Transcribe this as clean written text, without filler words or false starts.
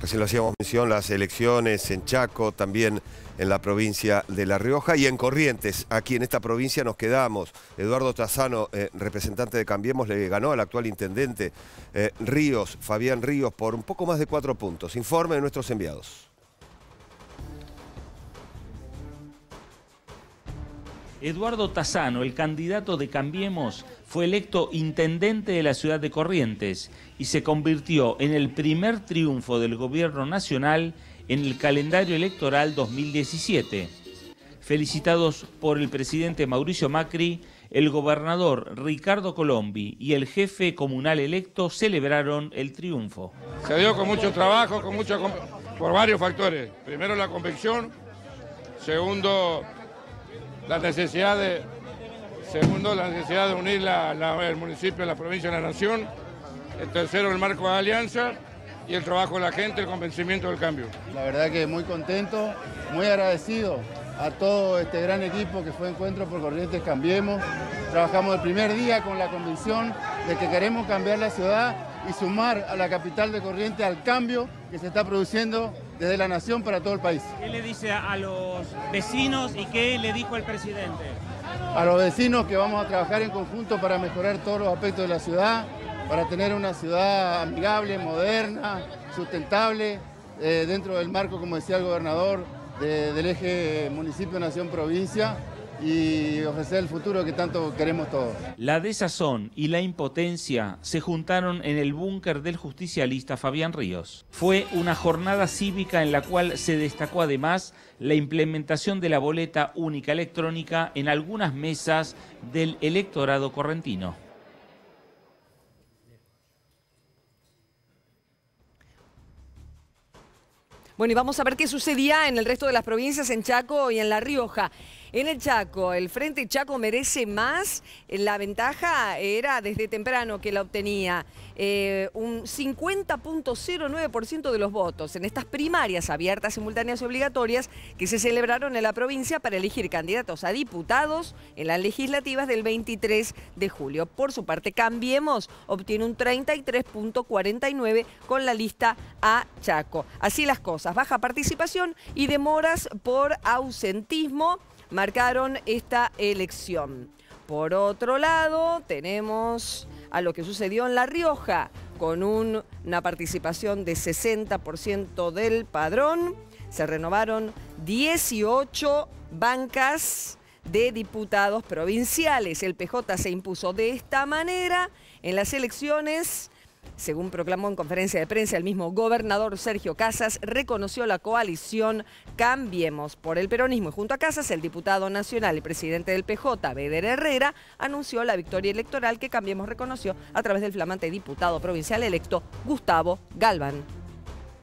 Recién lo hacíamos mención, las elecciones en Chaco, también en la provincia de La Rioja y en Corrientes. Aquí en esta provincia nos quedamos. Eduardo Tassano, representante de Cambiemos, le ganó al actual intendente Ríos, Fabián Ríos, por un poco más de 4 puntos. Informe de nuestros enviados. Eduardo Tassano, el candidato de Cambiemos, fue electo intendente de la ciudad de Corrientes y se convirtió en el primer triunfo del gobierno nacional en el calendario electoral 2017. Felicitados por el presidente Mauricio Macri, el gobernador Ricardo Colombi y el jefe comunal electo celebraron el triunfo. Se dio con mucho trabajo, por varios factores. Primero, la convicción. Segundo, la necesidad de unir el municipio, la provincia y la nación. El tercero, el marco de alianza. Y el trabajo de la gente, el convencimiento del cambio. La verdad que muy contento, muy agradecido a todo este gran equipo que fue Encuentro por Corrientes Cambiemos. Trabajamos el primer día con la convicción de que queremos cambiar la ciudad y sumar a la capital de Corrientes al cambio que se está produciendo desde la nación para todo el país. ¿Qué le dice a los vecinos y qué le dijo el presidente? A los vecinos que vamos a trabajar en conjunto para mejorar todos los aspectos de la ciudad, para tener una ciudad amigable, moderna, sustentable, dentro del marco, como decía el gobernador, del eje municipio, nación, provincia, y ofrecer el futuro que tanto queremos todos. La desazón y la impotencia se juntaron en el búnker del justicialista Fabián Ríos. Fue una jornada cívica en la cual se destacó además la implementación de la boleta única electrónica en algunas mesas del electorado correntino. Bueno, y vamos a ver qué sucedía en el resto de las provincias, en Chaco y en La Rioja. En el Chaco, el Frente Chaco Merece Más, la ventaja era desde temprano que la obtenía, un 50.09% de los votos en estas primarias abiertas, simultáneas y obligatorias que se celebraron en la provincia para elegir candidatos a diputados en las legislativas del 23 de julio. Por su parte, Cambiemos obtiene un 33.49% con la lista A Chaco. Así las cosas, baja participación y demoras por ausentismo marcaron esta elección. Por otro lado, tenemos a lo que sucedió en La Rioja, con una participación de 60% del padrón. Se renovaron 18 bancas de diputados provinciales. El PJ se impuso de esta manera en las elecciones. Según proclamó en conferencia de prensa el mismo gobernador Sergio Casas, reconoció la coalición Cambiemos por el peronismo y junto a Casas, el diputado nacional y presidente del PJ, Beder Herrera, anunció la victoria electoral que Cambiemos reconoció a través del flamante diputado provincial electo Gustavo Galván.